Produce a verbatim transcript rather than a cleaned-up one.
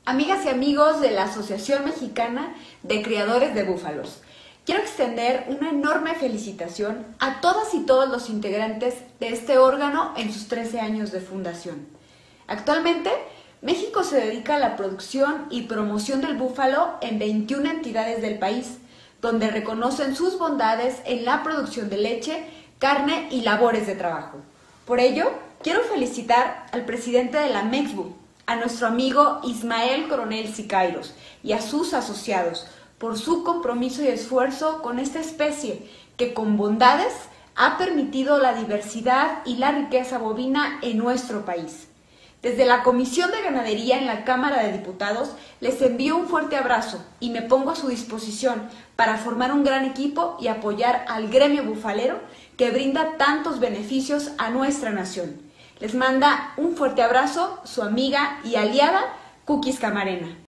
Amigas y amigos de la Asociación Mexicana de Criadores de Búfalos, quiero extender una enorme felicitación a todas y todos los integrantes de este órgano en sus trece años de fundación. Actualmente, México se dedica a la producción y promoción del búfalo en veintiuna entidades del país, donde reconocen sus bondades en la producción de leche, carne y labores de trabajo. Por ello, quiero felicitar al presidente de la MEXBU, a nuestro amigo Ismael Coronel Siqueiros y a sus asociados por su compromiso y esfuerzo con esta especie que con bondades ha permitido la diversidad y la riqueza bovina en nuestro país. Desde la Comisión de Ganadería en la Cámara de Diputados les envío un fuerte abrazo y me pongo a su disposición para formar un gran equipo y apoyar al gremio bufalero que brinda tantos beneficios a nuestra nación. Les manda un fuerte abrazo su amiga y aliada Cookies Camarena.